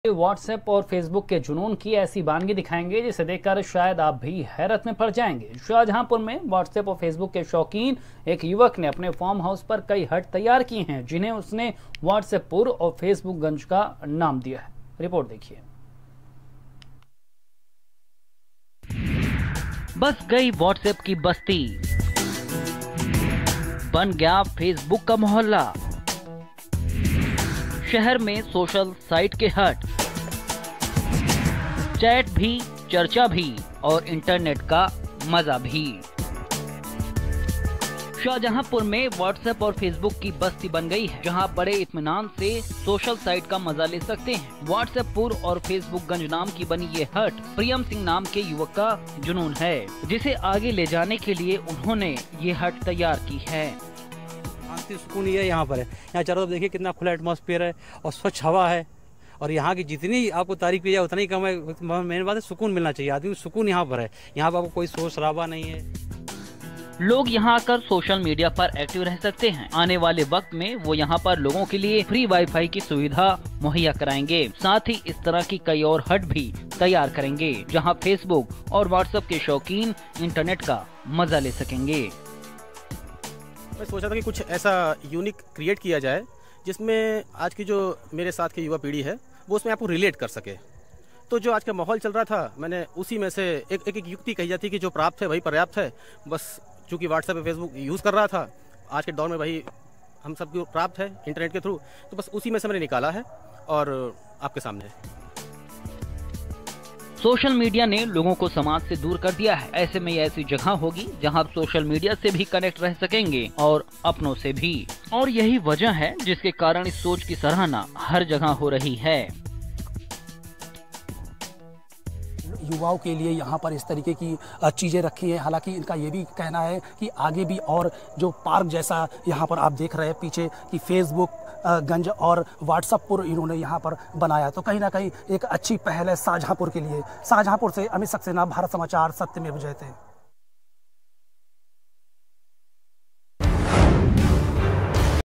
WhatsApp और Facebook के जुनून की ऐसी वानगी दिखाएंगे जिसे देखकर शायद आप भी हैरत में पड़ जाएंगे। शाहजहांपुर में व्हाट्सएप और फेसबुक के शौकीन एक युवक ने अपने फार्म हाउस पर कई हट तैयार किए हैं, जिन्हें उसने व्हाट्सएपपुर और फेसबुकगंज का नाम दिया है। रिपोर्ट देखिए। बस गई व्हाट्सएप की बस्ती, बन गया फेसबुक का मोहल्ला। शहर में सोशल साइट के हट, चैट भी, चर्चा भी और इंटरनेट का मजा भी। शाहजहांपुर में व्हाट्सएप और फेसबुक की बस्ती बन गई है, जहां बड़े इत्मीनान से सोशल साइट का मजा ले सकते हैं। व्हाट्सएपपुर और फेसबुकगंज नाम की बनी ये हट प्रियम सिंह नाम के युवक का जुनून है, जिसे आगे ले जाने के लिए उन्होंने ये हट तैयार की है। शांति सुकून ये यहाँ पर है। यहाँ चारों तरफ देखिए कितना खुला एटमॉस्फेयर है और स्वच्छ हवा है, और यहाँ की जितनी आपको तारीफ की जाए उतना ही कम है। मेन बात है सुकून मिलना चाहिए आदमी को, सुकून यहाँ पर है। यहाँ पर आपको कोई शोर शराबा नहीं है। लोग यहाँ आकर सोशल मीडिया पर एक्टिव रह सकते हैं। आने वाले वक्त में वो यहाँ पर लोगों के लिए फ्री वाईफाई की सुविधा मुहैया कराएंगे। साथ ही इस तरह की कई और हट भी तैयार करेंगे, जहाँ फेसबुक और व्हाट्सएप के शौकीन इंटरनेट का मजा ले सकेंगे। मैं सोचा था कि कुछ ऐसा यूनिक क्रिएट किया जाए जिसमें आज की जो मेरे साथ की युवा पीढ़ी है वो उसमें आपको रिलेट कर सके। तो जो आज का माहौल चल रहा था, मैंने उसी में से एक युक्ति कही जाती है कि जो प्राप्त है वही पर्याप्त है। बस चूँकि व्हाट्सएप और फेसबुक यूज़ कर रहा था, आज के दौर में वही हम सबको प्राप्त है इंटरनेट के थ्रू, तो बस उसी में से मैंने निकाला है और आपके सामने है। सोशल मीडिया ने लोगों को समाज से दूर कर दिया है। ऐसे में ये ऐसी जगह होगी जहां आप सोशल मीडिया से भी कनेक्ट रह सकेंगे और अपनों से भी। और यही वजह है जिसके कारण इस सोच की सराहना हर जगह हो रही है। युवाओं के लिए यहाँ पर इस तरीके की चीज़ें रखी हैं। हालांकि इनका ये भी कहना है कि आगे भी और जो पार्क जैसा यहाँ पर आप देख रहे हैं पीछे कि फेसबुक गंज और व्हाट्सएपपुर इन्होंने यहाँ पर बनाया, तो कहीं ना कहीं एक अच्छी पहल है शाहजहांपुर के लिए। शाहजहांपुर से अमित सक्सेना, भारत समाचार, सत्यमेव जयते।